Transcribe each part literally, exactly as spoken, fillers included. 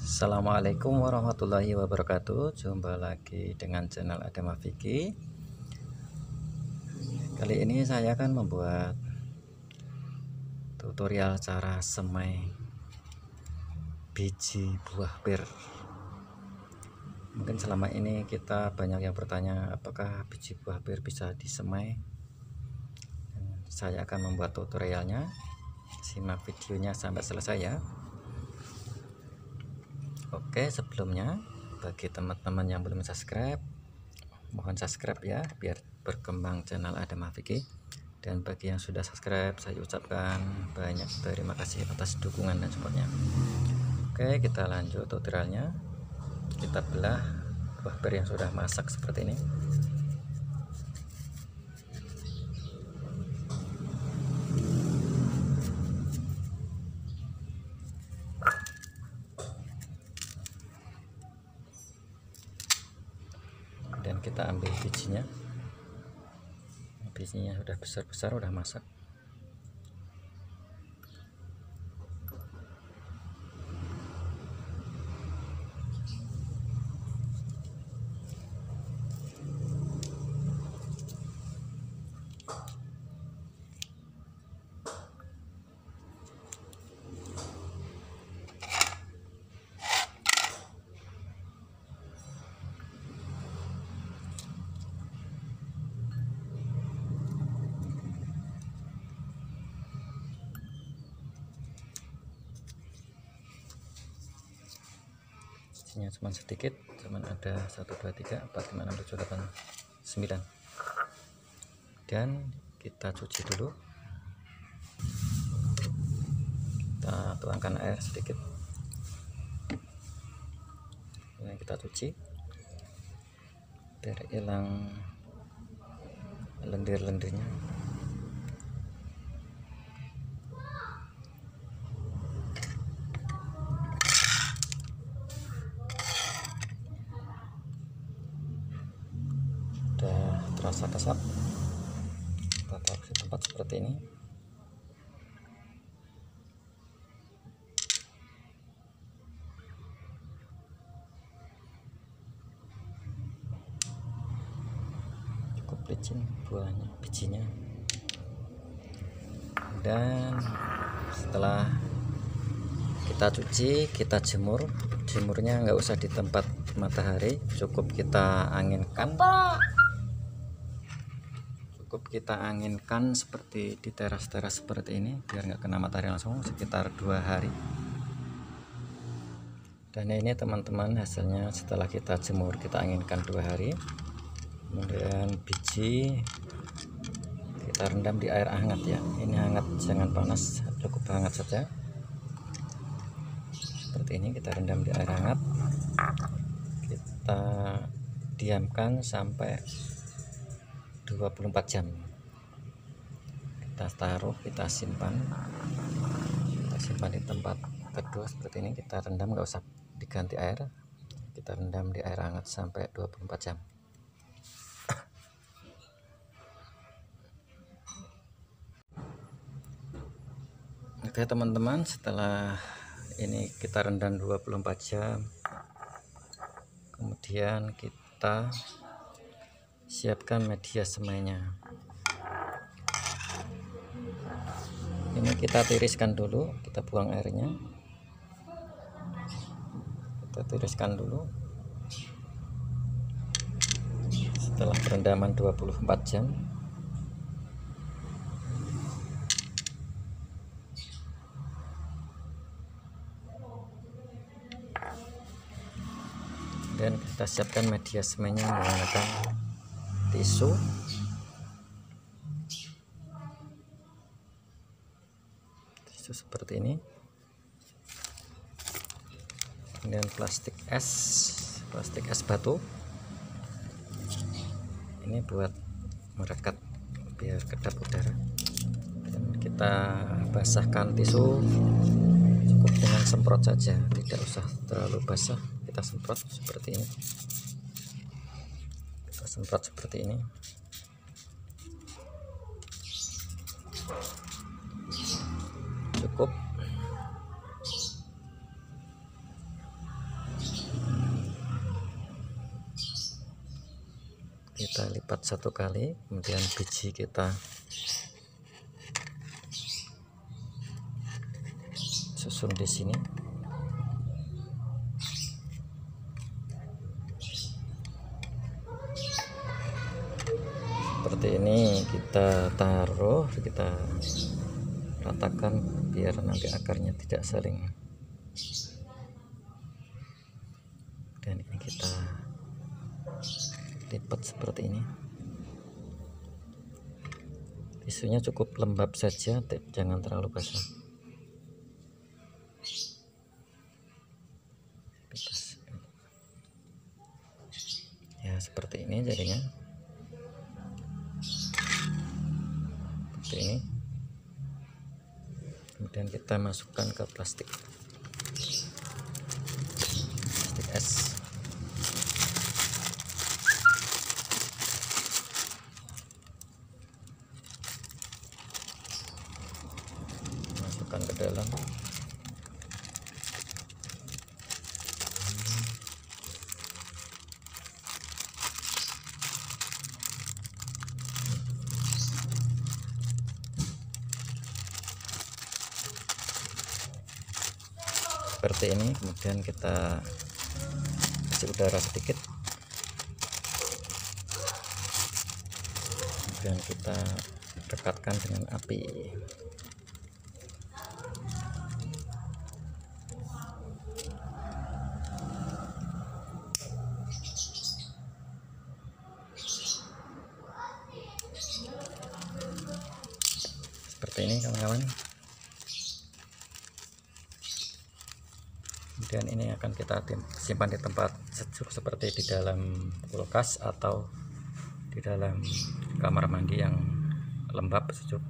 Assalamualaikum warahmatullahi wabarakatuh. Jumpa lagi dengan channel Adama Vicky. Kali ini saya akan membuat tutorial cara semai biji buah pir. Mungkin selama ini kita banyak yang bertanya apakah biji buah pir bisa disemai. Saya akan membuat tutorialnya. Simak videonya sampai selesai ya. Oke, sebelumnya bagi teman-teman yang belum subscribe, mohon subscribe ya biar berkembang channel Adama Vicky. Dan bagi yang sudah subscribe, saya ucapkan banyak terima kasih atas dukungan dan supportnya. Oke, kita lanjut tutorialnya. Kita belah buah pir yang sudah masak seperti ini. Dan kita ambil bijinya. Bijinya sudah besar-besar, sudah masak. Bijinya cuma sedikit, cuman ada satu dua tiga empat lima enam tujuh delapan sembilan. Dan kita cuci dulu. Kita tuangkan air sedikit. Ini kita cuci biar hilang lendir-lendirnya. Udah terasa kesat, kita taruh di tempat seperti ini. Cukup licin buahnya, bijinya. Dan setelah kita cuci, kita jemur. Jemurnya nggak usah di tempat matahari, cukup kita anginkan. Cukup kita anginkan seperti di teras-teras seperti ini biar nggak kena matahari langsung, sekitar dua hari. Dan ini teman-teman hasilnya setelah kita jemur, kita anginkan dua hari. Kemudian biji kita rendam di air hangat ya. Ini hangat, jangan panas, cukup hangat saja. Seperti ini kita rendam di air hangat. Kita diamkan sampai dua puluh empat jam. Kita taruh, kita simpan. Kita simpan di tempat teduh seperti ini. Kita rendam, nggak usah diganti air. Kita rendam di air hangat sampai dua puluh empat jam. Oke teman-teman, setelah ini kita rendam dua puluh empat jam, kemudian kita siapkan media semainya. Ini kita tiriskan dulu, kita buang airnya, kita tiriskan dulu. Setelah perendaman dua puluh empat jam, dan kita siapkan media semainya menggunakan tisu. Tisu seperti ini. Kemudian plastik es, plastik es batu. Ini buat merekat biar kedap udara. Dan kita basahkan tisu cukup dengan semprot saja, tidak usah terlalu basah. Kita semprot seperti ini. Kita semprot seperti ini. Cukup. kita lipat satu kali, kemudian biji kita susun di sini. Seperti ini kita taruh, kita ratakan biar nanti akarnya tidak saling. Dan ini kita lipat seperti ini. Tisunya cukup lembab saja, jangan terlalu basah. Ya seperti ini jadinya. Seperti ini. Kemudian kita masukkan ke plastik plastik es. Masukkan ke dalam. Seperti ini, kemudian kita kasih udara sedikit, kemudian kita dekatkan dengan api. Seperti ini kawan-kawan. Kemudian ini akan kita simpan di tempat sejuk seperti di dalam kulkas atau di dalam kamar mandi yang lembab sejuk.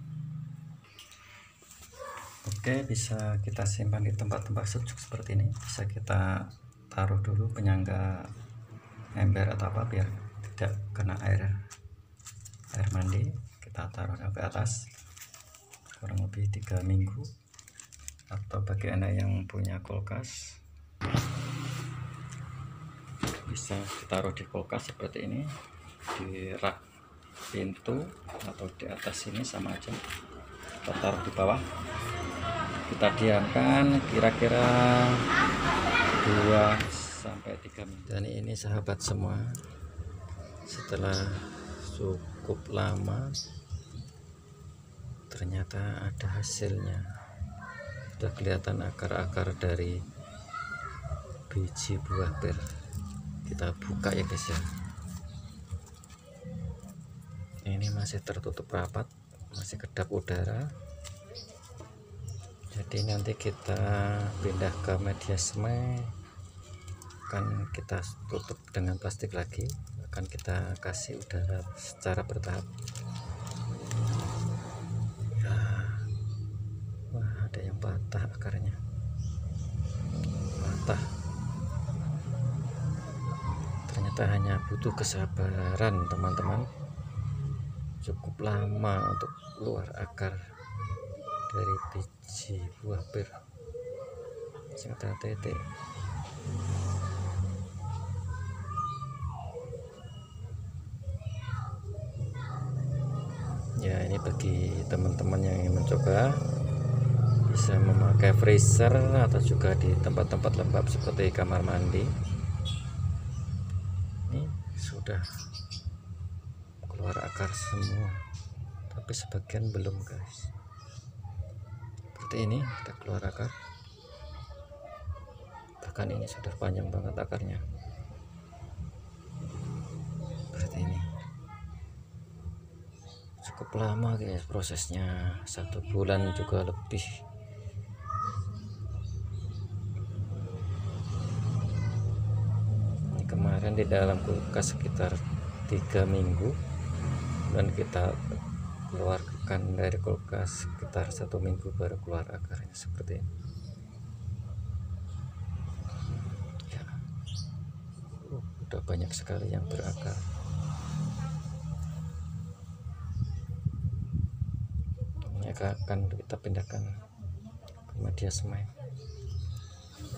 Oke, bisa kita simpan di tempat-tempat sejuk seperti ini. Bisa kita taruh dulu penyangga ember atau apa biar tidak kena air air mandi. Kita taruh ke atas kurang lebih tiga minggu. Atau bagi anda yang punya kulkas, bisa ditaruh di kulkas seperti ini, di rak pintu atau di atas sini sama aja. Kita taruh di bawah, kita diamkan kira-kira dua sampai tiga minggu. Dan ini sahabat semua, setelah cukup lama ternyata ada hasilnya. Sudah kelihatan akar-akar dari biji buah pir. Kita buka ya guys ya. Ini masih tertutup rapat, masih kedap udara. Jadi nanti kita pindah ke media semai, akan kita tutup dengan plastik lagi, akan kita kasih udara secara bertahap. Ada yang patah akarnya, patah. Ternyata hanya butuh kesabaran teman-teman, cukup lama untuk keluar akar dari biji buah pir. Singkat tete. Ya, ini bagi teman-teman yang ingin mencoba, bisa memakai freezer atau juga di tempat-tempat lembab seperti kamar mandi. Ini sudah keluar akar semua, tapi sebagian belum guys. Seperti ini kita keluar akar, bahkan ini sudah panjang banget akarnya. Seperti ini, cukup lama guys prosesnya, satu bulan juga lebih. Kemarin di dalam kulkas sekitar tiga minggu, dan kita keluarkan dari kulkas sekitar satu minggu baru keluar akarnya seperti ini. Ya. Uh, udah banyak sekali yang berakar. Ini akan kita pindahkan ke media semai.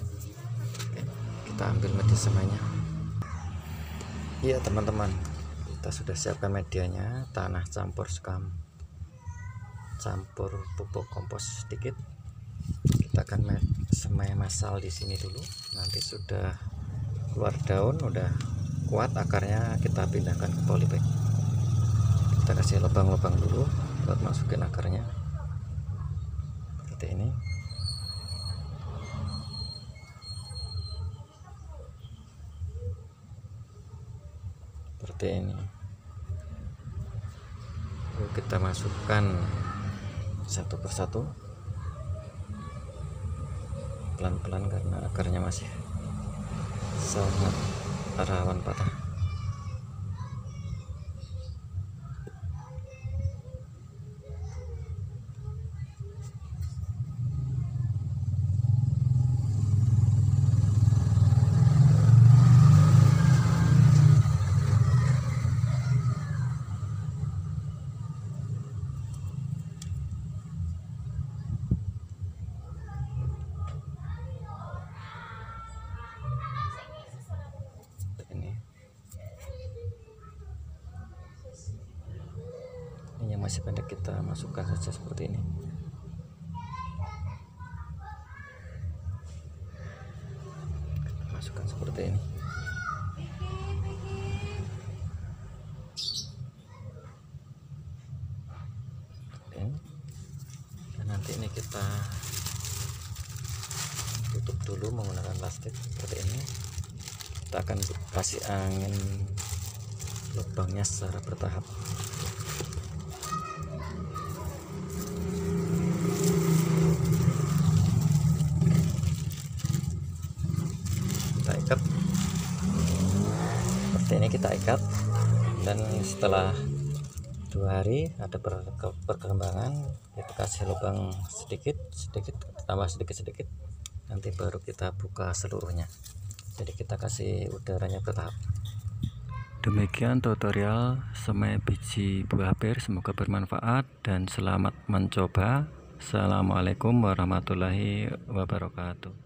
Kita ambil media semainya. Iya teman-teman, Kita sudah siapkan medianya, tanah campur sekam, campur pupuk kompos sedikit. Kita akan semai massal di sini dulu. Nanti sudah keluar daun, udah kuat akarnya, kita pindahkan ke polybag. Kita kasih lubang-lubang dulu buat masukin akarnya seperti ini. Seperti ini. Lalu kita masukkan satu persatu, pelan-pelan karena akarnya masih sangat rawan patah. Yang masih pendek kita masukkan saja seperti ini. Kita masukkan seperti ini. Dan nanti ini kita tutup dulu menggunakan plastik seperti ini. Kita akan kasih angin lubangnya secara bertahap. Kita ikat seperti ini, kita ikat, dan setelah dua hari ada perkembangan, kita kasih lubang sedikit sedikit, tambah sedikit sedikit, nanti baru kita buka seluruhnya. Jadi kita kasih udaranya bertahap. Demikian tutorial semai biji buah pir, semoga bermanfaat dan selamat mencoba. Assalamualaikum warahmatullahi wabarakatuh.